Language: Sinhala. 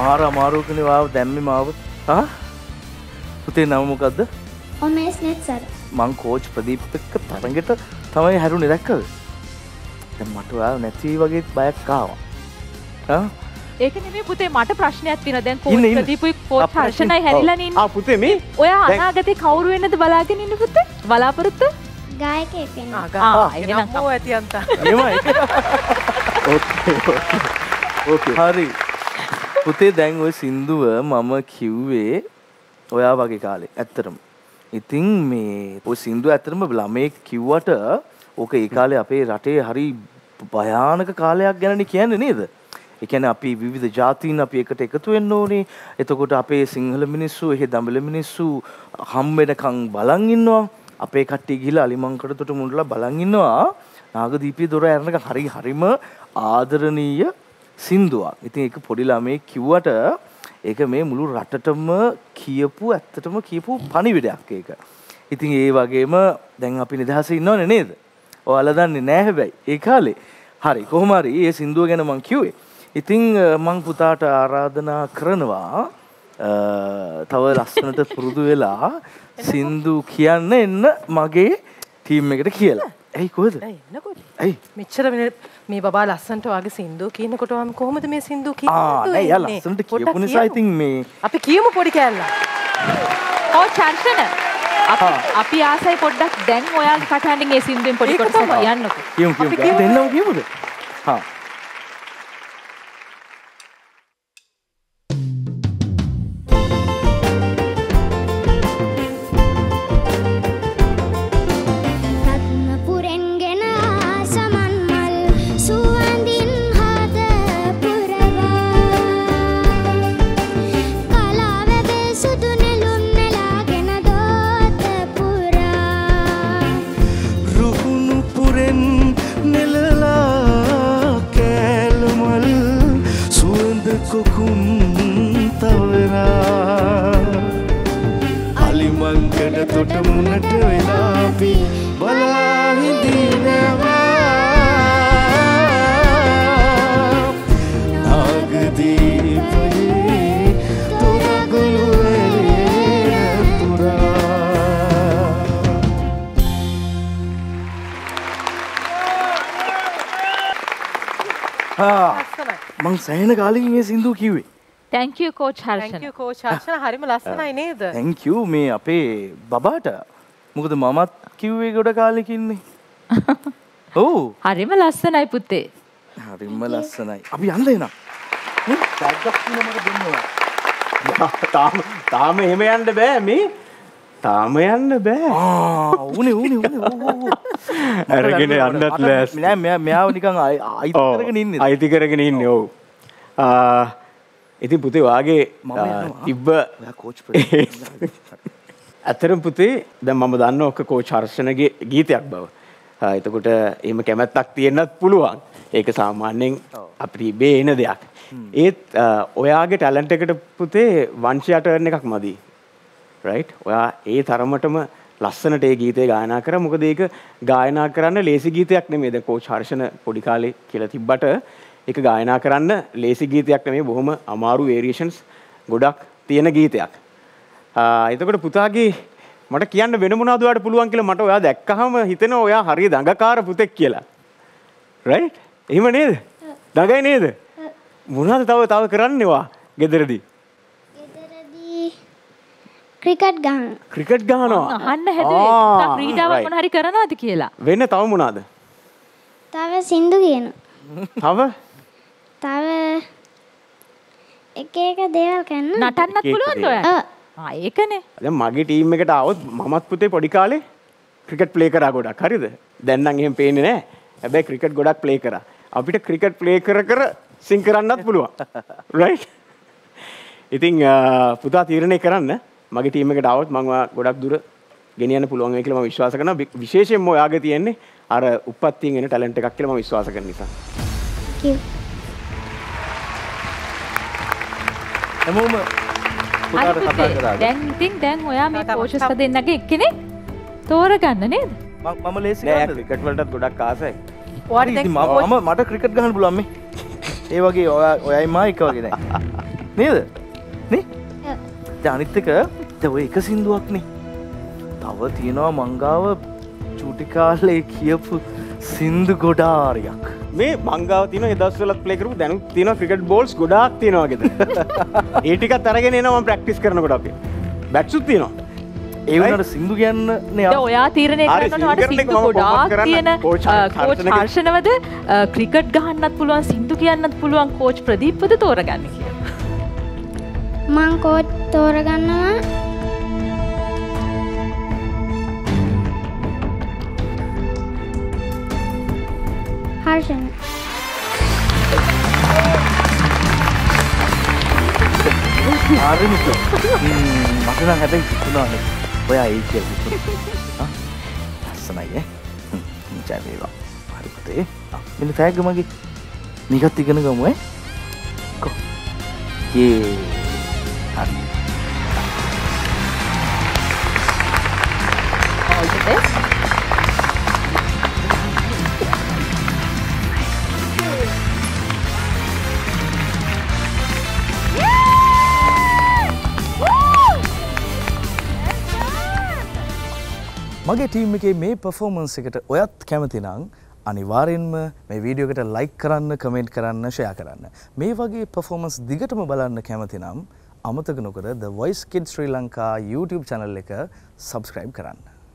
මාර අමාරුකනේ වාව දැම්මේ මාව. හා? පුතේ නම මොකද්ද? Omesh Nethusara. මං කෝච් ප්‍රදීප් එක්ක තරඟෙට තමයි හැරුණේ දැක්කද? දැන් මට ඔයාව නැති වගේ බයක් ආවා. හා? ඒක නෙමෙයි පුතේ මට ප්‍රශ්නයක් තියෙනවා. දැන් කෝච් ප්‍රදීපුයි කෝච් හර්ෂණයි හැරිලානේ ඉන්නේ. පුතේ මේ ඔයා අනාගතේ කවුරු වෙන්නද බලාගෙන ඉන්නේ පුතේ? බලාපොරොත්තු? ගායකයෙක් වෙන්න. එහෙනම් කෝ ඇති අන්තා. එහෙමයි. ඕකේ. හරි. පුතේ දැන් ওই සින්දුව මම කිව්වේ ඔයා වගේ කාලේ. ඇත්තටම. ඉතින් මේ ඔය සින්දුව ඇත්තටම ළමේ කිව්වට ඕක ඒ කාලේ අපේ රටේ හරි භයානක කාලයක් ගැනනේ කියන්නේ නේද? ඒ කියන්නේ අපි විවිධ ජාතීන් අපි එකට එකතු වෙන්න ඕනේ. එතකොට අපේ සිංහල මිනිස්සු, එහෙ දඹල මිනිස්සු හම් වෙනකන් බලන් ඉන්නවා. අපේ කට්ටිය ගිහලා අලිමංකඩතොට මුණලා බලන් ඉන්නවා. නාගදීපී දොර ඇරනක හරිම ආදරණීය සින්දුවක්. ඉතින් ඒක පොඩි ළමයි කිව්වට ඒක මේ මුළු රටටම ඇත්තටම කියපු පණිවිඩයක් ඒක. ඉතින් ඒ වගේම දැන් අපි නිදහසේ ඉන්නවනේ නේද? ඔයාලා දන්නේ නැහැ හැබැයි ඒ කාලේ. හරි කොහොම හරි මේ සින්දුව ගැන මං කිව්වේ. ඉතින් මං පුතාට ආරාධනා කරනවා තව ලස්සනට පුරුදු වෙලා සින්දු කියන්න එන්න මගේ ටීම් එකට කියලා. ඇයි කොහෙද? ඇයි? මෙච්චර මේ බබා ලස්සනට වාගේ සින්දු කියනකොට මම කොහොමද මේ සින්දු කියන්නේ? නෑ යා ලස්සනට කියපු නිසා ඉතින් මේ අපි කියමු පොඩි කෑල්ල. කෝච් හර්ෂණ අපි ආසයි පොඩ්ඩක් දැන් ඔයාගේ කටහඬින් මේ සින්දුවෙන් පොඩි කොටසක් කියන්නකෝ. කියමු දෙන්නම කියමුද? හා Rathnapuren Gena samanmal suwandin hada purawa kalawe be sudu nelun nelagena dota pura Rathnapuren nelala kelmal suwand kokun tawra alimangada tota munata wela api balahindinawa nagadipaye toragulu pura මං සෑහෙන කාලෙකින් මේ සින්දුව කිව්වේ. thank you coach Harshana. thank you coach Harshana හරිම ලස්සනයි නේද? thank you මේ අපේ බබාට. මොකද මමත් කිව්වේ ගොඩ කාලෙකින්නේ. ඔව්. හරිම ලස්සනයි පුතේ. හරිම ලස්සනයි. අපි යන්න එනවා. ටැග්ගක් තියෙන මට දෙන්නවා. තාම එහෙම යන්න බෑ මේ. තාම යන්න බෑ. උනේ. අරගෙන යන්නත් ලෑස්ති. නෑ මෙයාව නිකන් අයිති කරගෙන ඉන්නේ. අයිති කරගෙන ඉන්නේ ඔව්. ඉතින් පුතේ වාගේ තිබ්බ කෝච් ඇතරම් පුතේ දැන් මම දන්න ඔක කෝච් හර්ෂණගේ ගීතයක් බව. එතකොට එහෙම කැමැත්තක් තියෙන්නත් පුළුවන්. ඒක සාමාන්‍යයෙන් අපිට ඉබේ එන දෙයක්. ඒත් ඔයාගේ ටැලන්ට් එකට පුතේ වංශය ටර්න් එකක් මදි. රයිට්? ඔයා ඒ තරමටම ලස්සනට ඒ ගීතේ ගායනා කරා. මොකද ඒක ගායනා කරන්න ලේසි ගීතයක් නෙමෙයි. දැන් කෝච් හර්ෂණ පොඩි කාලේ කියලා තිබ්බට ඒක ගායනා කරන්න ලේසි ගීතයක් නෙමෙයි. බොහොම අමාරු වේරියේෂන්ස් ගොඩක් තියෙන ගීතයක්. එතකොට පුතාගේ මට කියන්න වෙන මොනවද ඔයාලට පුළුවන් කියලා මට ඔයා දැක්කහම හිතෙනවා ඔයා හරිය දඟකාර පුතෙක් කියලා. රයිට්? එහෙම නේද? දඟයි නේද? මොනවද තව කරන්නේ ඔයා ගෙදරදී? ගෙදරදී ක්‍රිකට් ගහනවා. ක්‍රිකට් ගහනවා. අහන්න හැදුවේ ක්‍රීඩාවක් මොන හරි කරනවද කියලා. වෙන තව මොනවද? තව සින්දු කියනවා. තව එක දේවල් කරන්න. නටන්නත් පුළුවන්ද ඔයාලට? ඒකනේ. දැන් මගේ ටීම් එකට ආවොත් මමත් පුතේ පොඩි කාලේ ක්‍රිකට් ප්ලේ කරා ගොඩක්. හරිද? දැන් නම් එහෙම පේන්නේ නැහැ. හැබැයි ක්‍රිකට් ගොඩක් ප්ලේ කරා. අපිට ක්‍රිකට් ප්ලේ කර සිං කරන්නත් පුළුවන්. රයිට්? ඉතින් පුතා තීරණය කරන්න මගේ ටීම් එකට ආවොත් මම ගොඩක් දුර ගෙනියන්න පුළුවන් වෙයි කියලා මම විශ්වාස කරනවා. විශේෂයෙන්ම ඔයාගේ තියෙන්නේ අර උප්පත්තියෙන් එන ටැලන්ට් එකක් කියලා මම විශ්වාස කරන නිසා. හැමෝම පුතාට කතා කරා. දැන් ඔයා මේ කෝචස්ලා දෙන්නගේ එක්කෙනෙක් තෝරගන්න නේද? මම ලේසි නෑ ගන්නද? ක්‍රිකට් වලටත් ගොඩක් ආසයි. මට ක්‍රිකට් ගහන්න පුළුවන් මේ. ඒ වගේ ඔයයි මා එක වගේ දැන්. නේද? නේ? දැන් අනිත් එක දැන් ඔය එක සින්දුවක්නේ. තව තියෙනවා මංගාව චූටි කාලේ කියපු සින්දු ගොඩාරියක්. මේ මංගාව තියෙන ඒ දවස්වලත් ප්ලේ කරපු දැනුත් තියෙනවා ක්‍රිකට් බෝල්ස් ගොඩාක් තියෙනවා ගෙදර. ඒ ටිකත් අරගෙන එනවා මම ප්‍රැක්ටිස් කරනකොට අපි. බැට්සුත් තියෙනවා. ඒ වුණාට සින්දු කියන්නේ දැන් ඔයා තීරණය කරනවා අර සින්දු ගොඩාක් තියෙන කෝච් හර්ෂණවද ක්‍රිකට් ගහන්නත් පුළුවන් සින්දු කියන්නත් පුළුවන් කෝච් ප්‍රදීප්වද තෝරගන්නේ කියලා. මං කෝච් තෝරගන්නවා හර්ෂණ. හරි මිසෝ. මට නම් හැබැයි හිතුණානේ. ඔයා ඒ කියලා හිතුණා. ලස්සනයි ඈ. ජය වේවා. හරි පුතේ. මෙන්න තෑග්ග මගේ. මේකත් ඉගෙන ගමු ඈ. කො. හරි. All the best. මගේ ටීම් එකේ මේ පර්ෆෝමන්ස් එකට ඔයත් කැමති නම් අනිවාර්යෙන්ම මේ වීඩියෝ එකට ලයික් කරන්න, කමෙන්ට් කරන්න, ෂෙයා කරන්න. මේ වගේ පර්ෆෝමන්ස් දිගටම බලන්න කැමති නම් අමතක නොකර The Voice Kids Sri Lanka YouTube channel එක subscribe කරන්න.